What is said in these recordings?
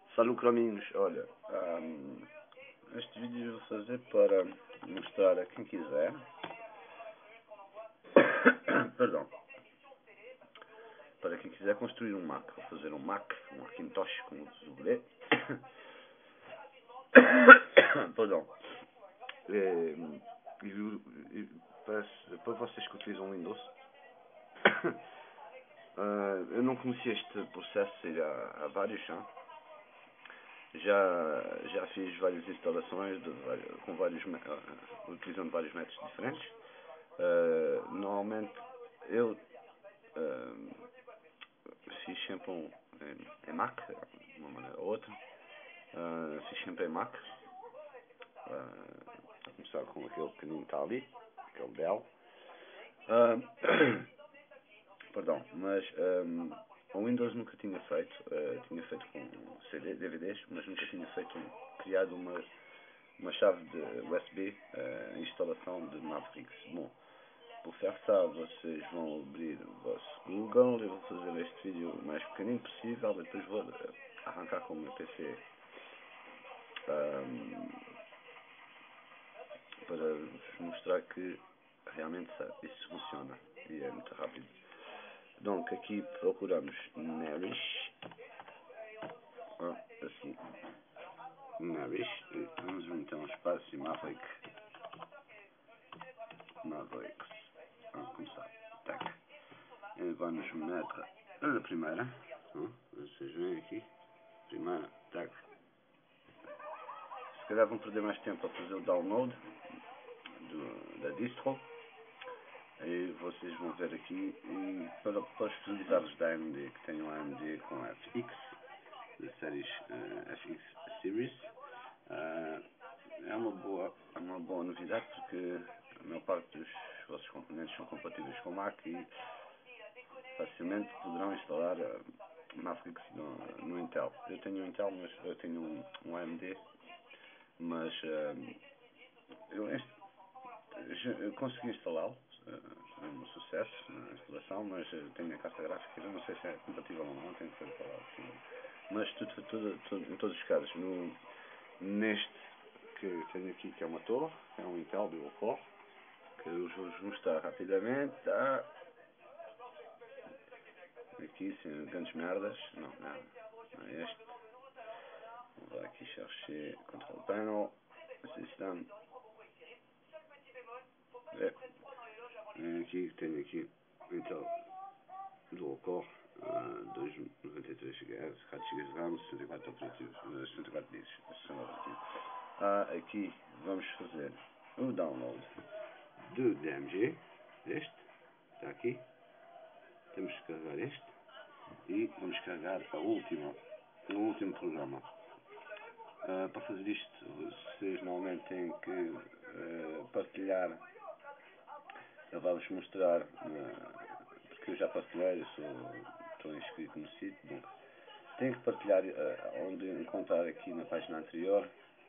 Salut crominhos, olha, este vídeo vou fazer para mostrar a quem quiser, perdão, para quem quiser construir um Mac, vou fazer um Mac, um Macintosh com o Zubré, perdão, para vocês que utilizam Windows, eu não conhecia este processo há vários anos. Já fiz várias instalações utilizando vários métodos diferentes. Normalmente eu fiz sempre em Mac, de uma maneira ou outra. Fiz sempre em Mac. A começar com aquele pequenino que está ali, aquele Dell. Perdão, mas o Windows nunca tinha feito. Tinha feito com CD, DVDs, mas nunca tinha criado uma chave de USB, instalação de Mavericks. Bom, por forçar, vocês vão abrir o vosso Google. Eu vou fazer este vídeo o mais pequenino possível, depois vou arrancar com o meu PC para vos mostrar que realmente isso funciona e é muito rápido. Então, aqui procuramos Narish, assim, Narish, e vamos então espaço e Mavericks, vamos começar, tac, e vamos meter a primeira, vocês veem aqui, primeira, tac, se calhar vão perder mais tempo a fazer o download da distro. E vocês vão ver aqui, e para os utilizadores da AMD que tenham AMD com FX, da séries FX Series, é uma boa novidade, porque a maior parte dos vossos componentes são compatíveis com Mac e facilmente poderão instalar Mavericks no Intel. Eu tenho um Intel, mas eu tenho um AMD, mas eu consegui instalá-lo. É um sucesso na instalação, mas tenho a carta gráfica, eu não sei se é compatível ou não, tenho que ser falado assim. Mas em todos os casos, neste que tenho aqui, que é uma torre, é um Intel Dual Core, que eu vos mostrar rapidamente. Aqui, sem grandes merdas, não é este. Vamos lá aqui, chercher Control Panel, System. Aqui tenho aqui Intel Dual Core, 293 GHz, 4 GB de RAM, 64 operativos, 64 bits, aqui vamos fazer o download do DMG, este, está aqui, temos que carregar este e vamos carregar o último programa. Para fazer isto, vocês normalmente têm que partilhar. Eu vou-vos mostrar, porque eu já partilhei, estou inscrito no sítio, bom, tenho que partilhar onde encontrar aqui na página anterior.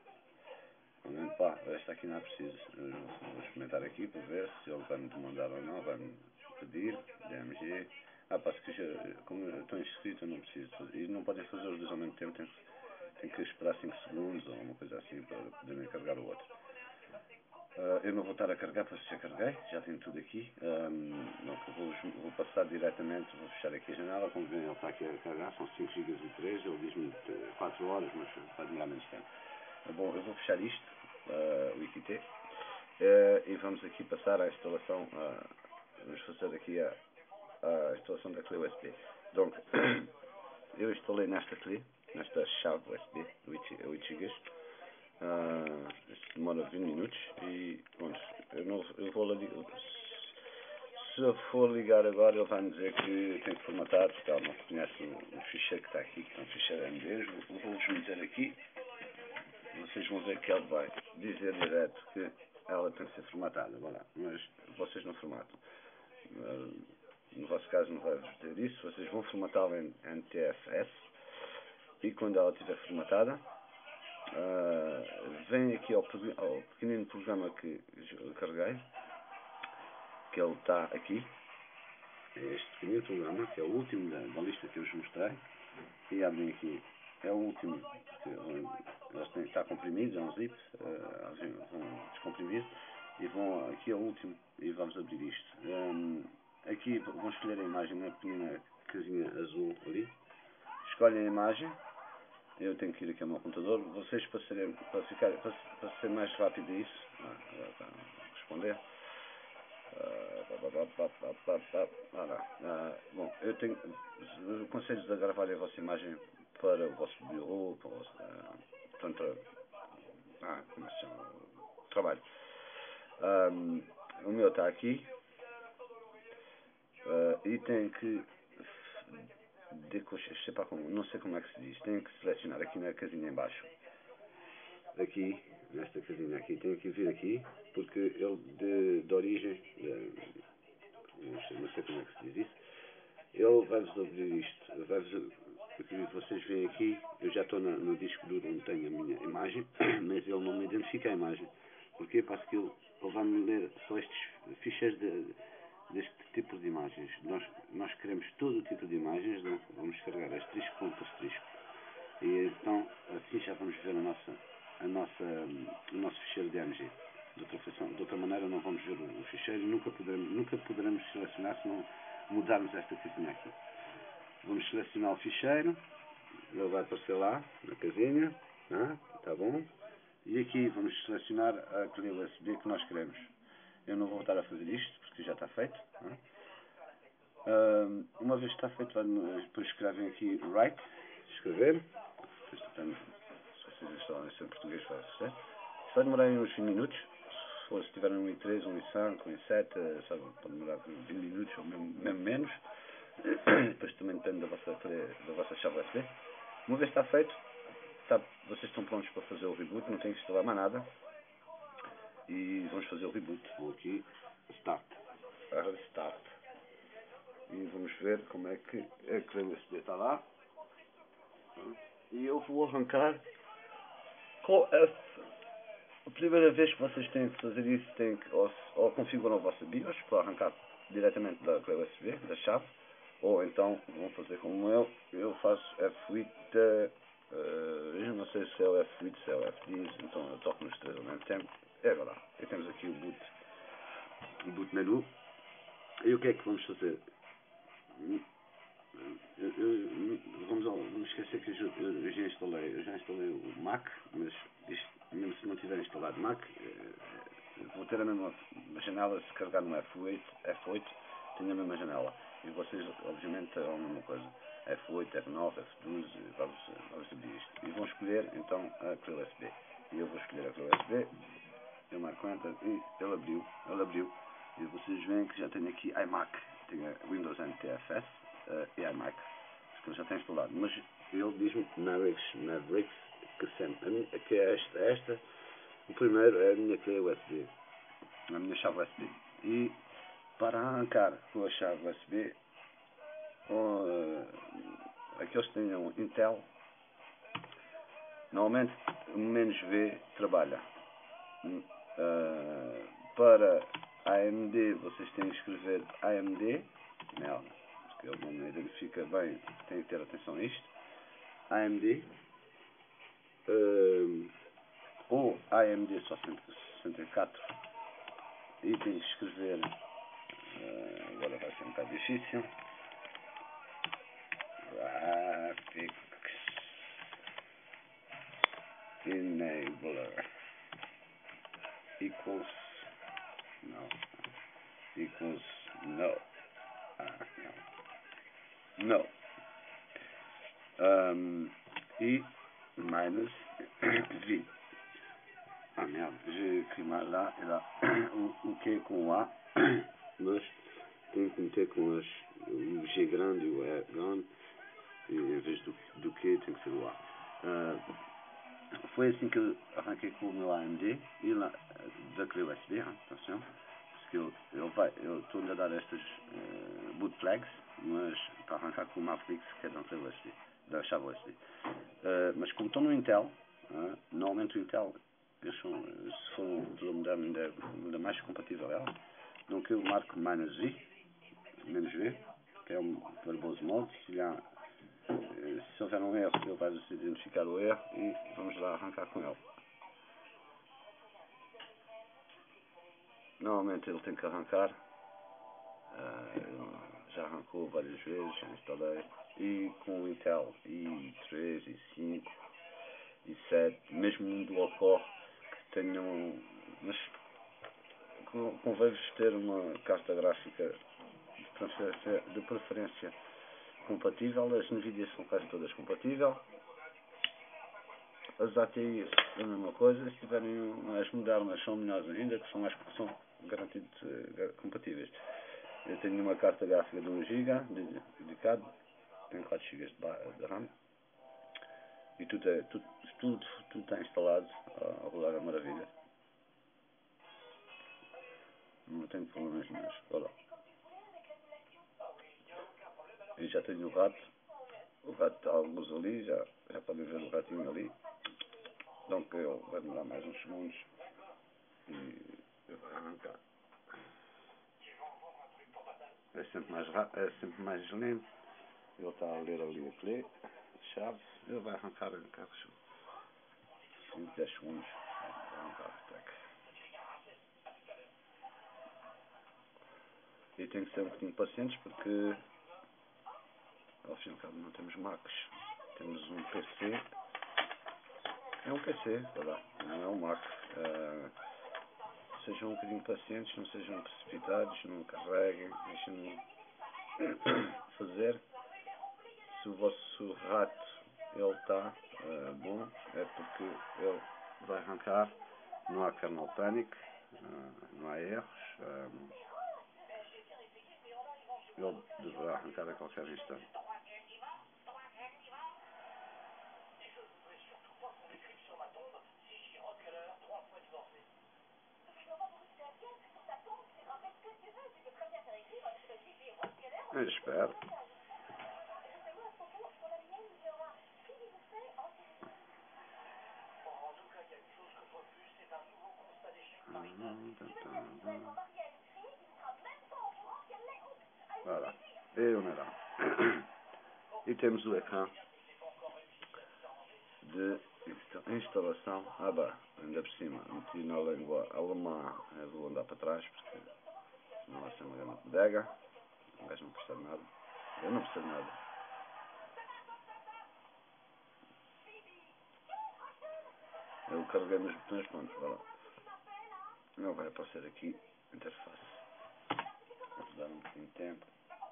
Esta aqui não é preciso, eu vou experimentar aqui para ver se ele vai me demandar ou não, vai-me pedir, DMG, parece que como eu estou inscrito eu não preciso fazer, e não podem fazer os dois ao mesmo tempo, tenho que esperar 5 segundos ou uma coisa assim para poderem carregar o outro. Eu não vou estar a carregar, porque já carreguei, já tenho tudo aqui. Vou passar diretamente, vou fechar aqui a janela, como veem ele está aqui a carregar, são 5 GB e 3, ele diz-me 4 horas, mas vai demorar menos tempo. Bom, eu vou fechar isto, o IQT, e vamos aqui passar à instalação, vamos fazer aqui a instalação da clé USB. Então, eu instalei nesta chave USB, 8 GB. Isto demora 20 minutos e pronto, eu vou se eu for ligar agora ele vai me dizer que tem que formatar, porque ela não reconhece o ficheiro que está aqui, que é um ficheiro MD. Vou-vos meter aqui, vocês vão ver que ele vai dizer direto que ela tem que ser formatada, mas vocês não formatam. No vosso caso não vai-vos dizer isso, vocês vão formatá-la em NTFS e quando ela estiver formatada, vem aqui ao pequenino programa que eu carreguei, que ele está aqui, é este pequenino programa, que é o último da lista que eu vos mostrei, e abrem aqui é o último, eles têm que estar comprimidos, é um zip, vão descomprimir e vão, aqui é o último, e vamos abrir isto. Aqui vão escolher a imagem na pequena casinha azul ali, escolhem a imagem, eu tenho que ir aqui ao meu computador, vocês para ser mais rápido isso, agora está a responder. Bom, eu tenho conselhos a gravar a vossa imagem para o vosso bureau, para o vosso como se chama? Trabalho. O meu está aqui e tem que não sei como é que se diz, tem que selecionar aqui na casinha em baixo, aqui nesta casinha aqui, tem que vir aqui porque ele de origem não sei como é que se diz isso, ele vai-vos abrir isto, vocês veem aqui, eu já estou no disco duro onde tenho a minha imagem, mas ele não me identifica a imagem. Porquê? Porque ele vai-me ler só estes ficheiros deste tipo de imagens. Nós queremos todo o tipo de imagens, né? Vamos carregar asterisco ponto asterisco. E então, assim já vamos ver o nosso ficheiro DMG. De outra maneira não vamos ver o ficheiro, nunca poderemos selecionar se não mudarmos esta casinha aqui. Vamos selecionar o ficheiro, ele vai aparecer lá na casinha, tá bom? E aqui vamos selecionar aquele USB que nós queremos. Eu não vou voltar a fazer isto porque já está feito. Uma vez que está feito, depois escrevem aqui write, escrever. Se vocês instalam isso em português, vai ser. Isso vai demorar uns 20 minutos. Se tiverem 1.3, 1.5, 1.7, pode demorar 20 minutos ou mesmo menos. Depois também depende da vossa chave USB. Uma vez está feito, vocês estão prontos para fazer o reboot, não tem que instalar mais nada. E vamos fazer o reboot. Vou aqui, Start. Start. E vamos ver como é que aquele USB está lá. E eu vou arrancar com a primeira vez que vocês têm que fazer isso, têm que ou configuram a vossa BIOS para arrancar diretamente da USB, da chave, ou então vão fazer como eu faço F8, eu não sei se é o F8, se é o F10, então eu toco nos três ao mesmo tempo. E agora, e temos aqui o boot menu. E o que é que vamos fazer? Vamos esquecer que eu já instalei o Mac, mas mesmo se não tiver instalado Mac, vou ter a mesma janela se carregar no F8 tenho a mesma janela. E vocês, obviamente, terão a mesma coisa. F8, F9, F12, vamos abrir isto. E vão escolher, então, aquele USB. E eu vou escolher aquele USB, eu marco Enter e ele abriu. E vocês veem que já tenho aqui iMac, tenho Windows NTFS e iMac, porque eu já tenho instalado. Mas ele diz-me Mavericks, que é esta. O primeiro é a minha USB, a minha chave USB. E para arrancar com a chave USB, aqueles que tenham Intel, normalmente o "-V trabalha. Para AMD vocês têm que escrever AMD, porque ele não me identifica bem, tem que ter atenção a isto. AMD ou AMD só 64 e tem que escrever, agora vai ser um bocado difícil, Graphics Enabler equals no e minus V. Merda, j'ai écrit mal lá, e lá o Q com o A, mas tenho que meter com o G grande e o E grande, e em vez do Q tem que ser o A. Foi assim que eu arranquei com o meu AMD e lá daquele USB, atenção, porque eu estou a dar estas boot flags, mas para arrancar com o Mavericks que é daquele USB, da chave USB. Mas como estou no Intel, normalmente o Intel, se for um computador moderno ainda mais compatível a ela, donc eu marco -V, que é um verbose mode, se houver um erro, ele vai identificar o erro e vamos lá arrancar com ele. Normalmente ele tem que arrancar. Já arrancou várias vezes, já instalei. E com o Intel i3, i5, i7, mesmo um dual core que tenham. Mas convém-vos ter uma carta gráfica de preferência compatível. As Nvidia são quase todas compatíveis. As ATI é a mesma coisa. Se tiverem as modernas são melhores ainda, que são garantidos compatíveis. Eu tenho uma carta gráfica de 1 GB dedicado, tenho 4 GB de RAM e tudo está instalado a rodar a maravilha. Não tenho problemas nenhums. Olha. E já tenho o rato está alguns ali, já podem ver o ratinho ali. Então que ele vai demorar mais uns segundos e vai arrancar. É sempre mais rápido, é sempre mais lento. Ele está a ler ali a clé, a chave, ele vai arrancar em carros 5, 10 segundos. Vai arrancar, tac. E tem que ser um bocadinho pacientes porque ao fim e ao cabo não temos Macs. Temos um PC. É um PC, não é um Mac. Sejam um bocadinho pacientes, não sejam precipitados, não carreguem, deixem-me fazer. Se o vosso rato ele está bom, é porque ele vai arrancar, não há kernel panic, não há erros, ele deverá arrancar a qualquer instante. Eu espero. Voilà. E on est là. E temos o ecrã de instalação. Ainda por cima, meti na língua alemã. Eu vou andar para trás porque senão vai ser uma grande bodega. O gajo não percebe nada. Eu não percebo nada. Eu carreguei nos botões, pronto, vai lá. Não vai aparecer aqui interface. Vou dar um bocadinho de tempo.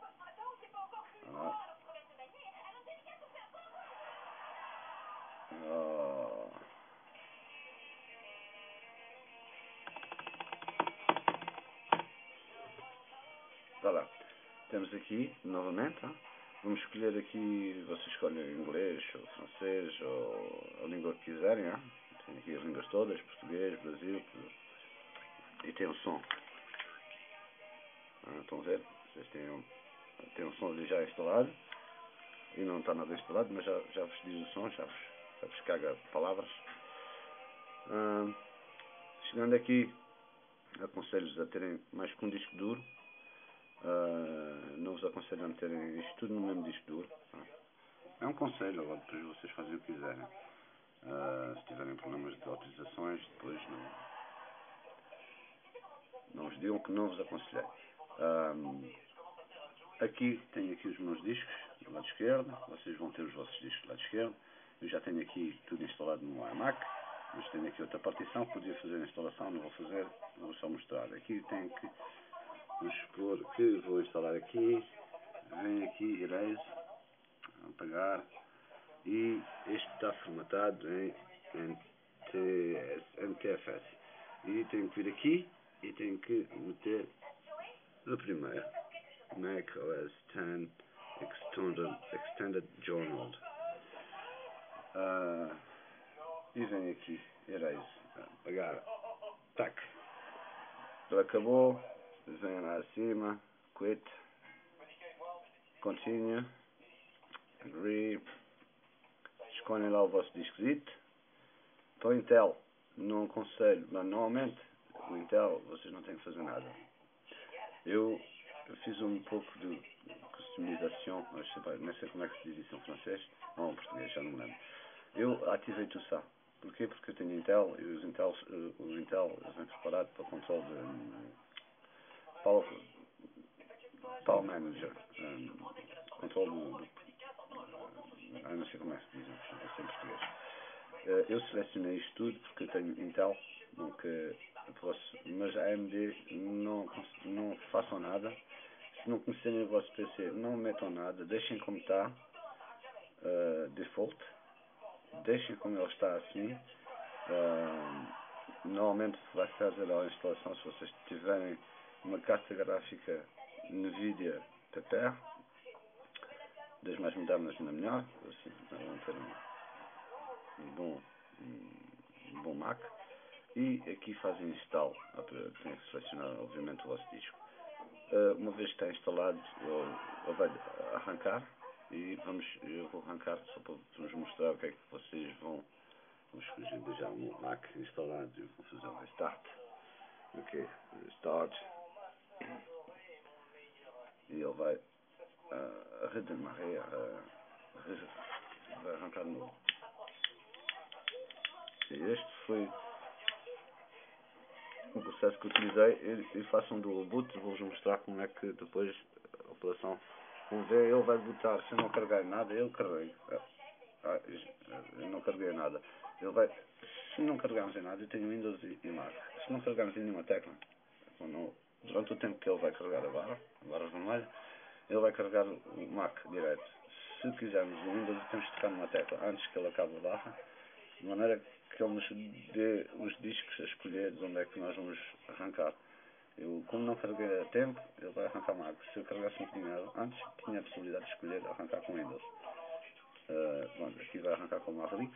Vai lá. Temos aqui, novamente, vamos escolher aqui, vocês escolhem inglês, ou francês, ou a língua que quiserem. Tem aqui as línguas todas, português, Brasil, tudo. E tem o som. Estão a ver? Vocês têm o som ali já instalado. E não está nada instalado, mas já vos diz o som, já vos caga palavras. Chegando aqui, aconselho-vos a terem mais que um disco duro. Não vos aconselho a meterem isto tudo no mesmo disco duro. É um conselho, agora depois vocês fazem o que quiserem. Se tiverem problemas de autorizações, depois não vos digam que não vos aconselhei. Aqui tenho aqui os meus discos do lado esquerdo, vocês vão ter os vossos discos do lado esquerdo. Eu já tenho aqui tudo instalado no iMac, mas tenho aqui outra partição, podia fazer a instalação, não vou fazer, vou só mostrar. Aqui tenho que, vamos supor que vou instalar aqui, vem aqui, erase, apagar, e este está formatado em NTFS. E tenho que vir aqui e tenho que meter a primeira. Mac OS X Extended Journal. E vem aqui, erase, apagar, tac. Ele acabou, vem lá acima, quit, continue, agree, escolhem lá o vosso disquozito. Para o Intel, não aconselho, mas normalmente o Intel vocês não têm que fazer nada. Eu fiz um pouco do que o customização, não sei como é que se diz isso em francês, ou em português, já não me lembro. Eu ativei tudo isso. Porquê? Porque eu tenho Intel e o Intel vem preparado para o controle de Power Manager, controle não sei como é que se diz em português. Eu selecionei isto tudo porque eu tenho Intel, nunca posso, mas a AMD não façam nada. Se não conhecerem o vosso PC, não metam nada, deixem como está, default, deixem como ele está assim. Normalmente vai fazer a instalação se vocês tiverem uma carta gráfica NVIDIA TPR, das mais modernas ainda melhor, assim vão ter um bom Mac. E aqui fazem install, tem que selecionar obviamente o vosso disco. Uma vez que está instalado, ele vai arrancar e eu vou arrancar só para vos mostrar o que é que vocês vão. Vamos escolher já o Mac instalado e vou fazer um restart. Ok, start. E ele vai redemarer, vai arrancar de novo. E este foi o processo que utilizei e façam do boot. Vou-vos mostrar como é que depois a operação. Vamos ver, ele vai bootar. Se eu não carregar nada, eu carrego. Eu não carreguei nada. Ele vai. Se não carregarmos em nada, eu tenho Windows e Mac. Se não carregarmos em nenhuma tecla, durante o tempo que ele vai carregar a barra vermelha, ele vai carregar o Mac direto. Se quisermos o Windows, temos que tocar numa tecla antes que ele acabe a barra, de maneira que ele nos dê os discos a escolher de onde é que nós vamos arrancar. Eu, como não carreguei a tempo, ele vai arrancar Mac. Se eu carregasse um bocadinho antes, tinha a possibilidade de escolher arrancar com Windows. Aqui vai arrancar com Mavericks.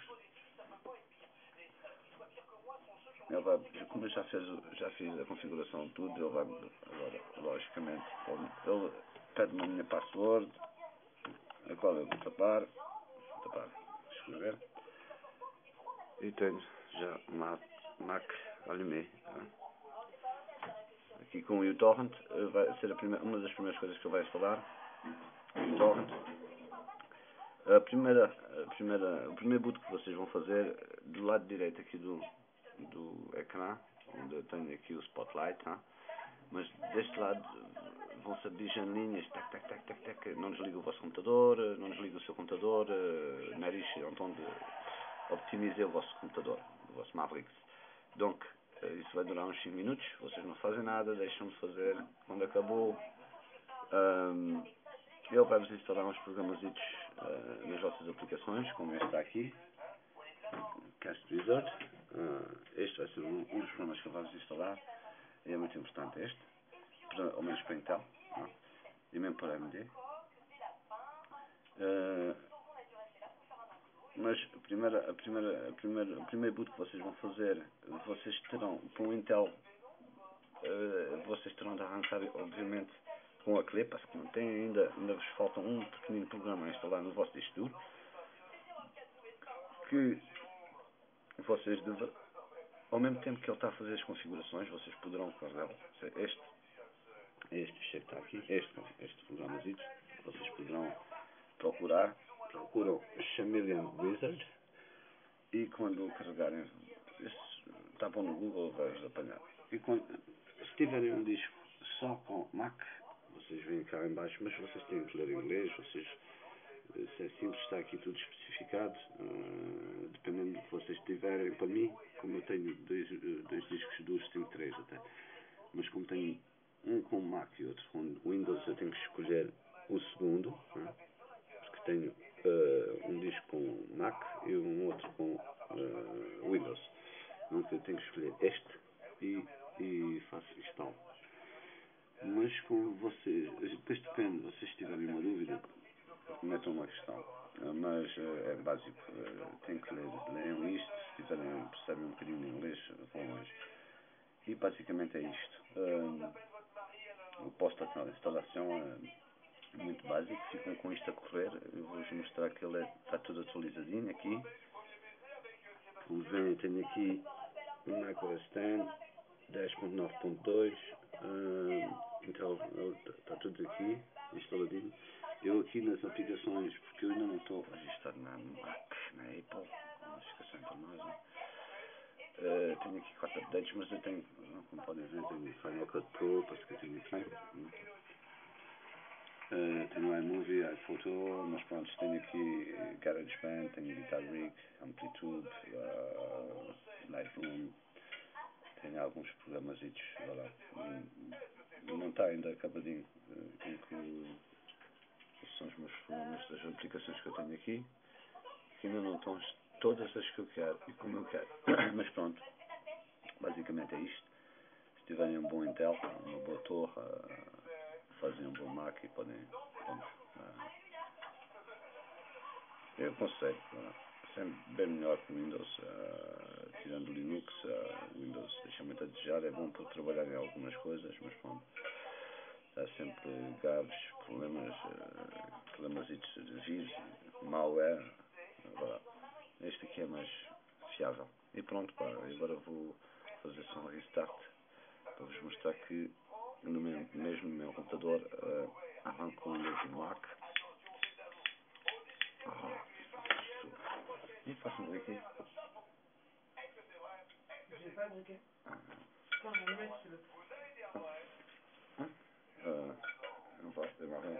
Ele vai, como eu já fiz a configuração de tudo, ele vai agora, logicamente, ele pede-me a minha password, a qual eu vou tapar, escrever, e tenho já Mac Alumé. Aqui com o uTorrent, vai ser uma das primeiras coisas que ele vai instalar, o uTorrent. O primeiro boot que vocês vão fazer, do lado direito aqui do ecrã, onde eu tenho aqui o Spotlight, mas deste lado vão-se abrir janelinhas, não desliga o vosso computador, não desliga o seu computador, nariz, onde optimizei o vosso computador, o vosso Mavericks. Donc, isso vai durar uns 5 minutos, vocês não fazem nada, deixam-me fazer. Quando acabou, ele vai-vos instalar uns programazitos nas vossas aplicações, como este está aqui, Cast Wizard. Este vai ser um dos programas que ele vai-vos instalar, e é muito importante este, ao menos para Intel, e mesmo para AMD. Mas o primeiro boot que vocês vão fazer, vocês terão, para o Intel, vocês terão de arrancar, obviamente, com a Clipper, que não tem ainda vos falta um pequenino programa a instalar no vosso disco duro, que vocês ao mesmo tempo que ele está a fazer as configurações, vocês poderão carregar este ficheiro que está aqui, este programazito, vocês poderão procuram Chameleon Wizard, e quando carregarem, está bom no Google, vai-vos apanhar. E se tiverem um disco só com Mac, vocês vêm cá em baixo, mas vocês têm que ler inglês, se é simples, está aqui tudo especificado, dependendo do que vocês tiverem. Para mim, como eu tenho dois discos duros, tenho 3 até, mas como tenho um com Mac e outro com Windows, eu tenho que escolher o segundo, porque tenho um disco com Mac e um outro com Windows. Então eu tenho que escolher este e faço install. Mas com vocês, depois depende, se vocês tiverem uma dúvida, metam uma questão. Mas é básico, tem que leiam isto, se percebem um bocadinho de inglês, vão longe. E basicamente é isto. O pós-instalação é muito básico, ficam com isto a correr. Eu vou-vos mostrar que ele está tudo atualizadinho aqui. Como veem, tenho aqui o Mac OS X 10.9.2, então está tudo aqui instaladinho. Eu aqui nas aplicações, porque eu ainda não estou registrado na Mac, na Apple, notificação internacional. Tenho aqui 4 updates, mas eu tenho, como podem ver, tenho Final Cut Pro, parece que eu tenho aqui. Tenho iMovie, iPhoto, mas pronto, tenho aqui GarageBand, tenho Guitar Rig, Amplitude, Lightroom, tenho alguns programas, não está ainda acabadinho são os meus programas das aplicações que eu tenho aqui, que ainda não estão todas as que eu quero e como eu quero, mas pronto, basicamente é isto. Se tiverem um bom Intel, uma boa torre, fazem um bom Mac e podem, pronto, eu aconselho, sempre bem melhor que o Windows, tirando o Linux, o Windows deixa muito a desejar, é bom para trabalhar em algumas coisas, mas pronto, há sempre gaves, problemas de vírus, malware, agora, este aqui é mais fiável. E pronto, pá, agora vou fazer só um restart para vos mostrar que mesmo no meu computador arranco o Windows e Mac. E façam ver aqui. Não posso ter mais.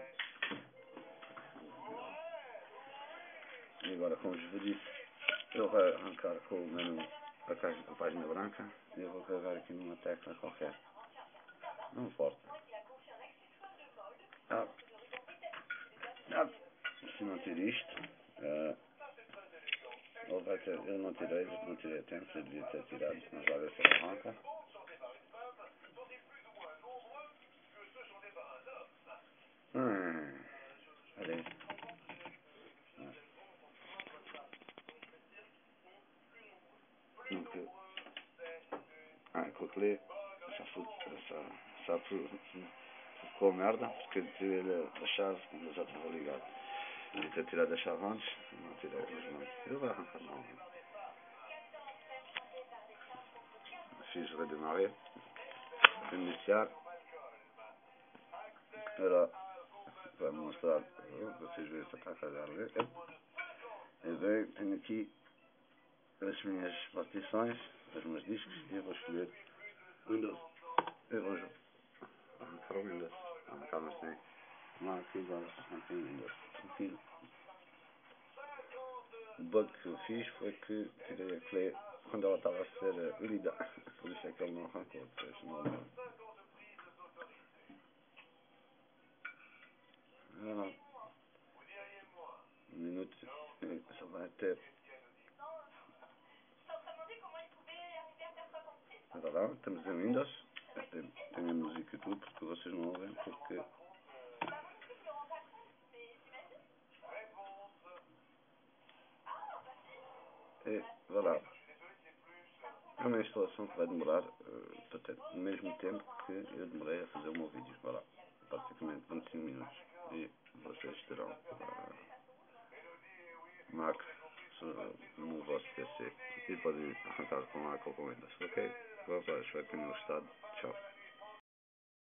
E agora, como vos disse, ele vai arrancar com o menu a página branca e eu vou carregar aqui numa tecla qualquer. Não importa. Se não ter isto, ele vai ter, eu não tirei a tempo, eu devia ter tirado, mas já ver se ele arranca. Olha aí. Cliquei, já ficou merda, porque eu tirei a chave quando eu já estava ligado. Devia ter tirado a chave antes, não tirei felizmente. Ele vai arrancar mal. Fiz o redemaria. Iniciar. Agora vai mostrar, vocês verem se está a carregar. Eu tenho aqui as minhas partições, os meus discos, e eu vou escolher Windows. Eu vou arrancar o Windows. Arrancar, mas tem Mac e agora não tem Windows. Tranquilo. O bug que eu fiz foi que tirei a Clay quando ela estava a ser lida. Por isso é que ele não arrancou. Depois, não. Um minuto. Só vai ter. Agora estamos em Windows. Tenho a música e tudo porque vocês não ouvem. Porque. Vai lá. É uma instalação que vai demorar o mesmo tempo que eu demorei a fazer o meu vídeo. Vai lá. Praticamente 25 minutos. E vocês terão Mac no vosso PC. E podem arrancar com Mac ou com Windows. Ok? Agora espero que tenham gostado. Tchau.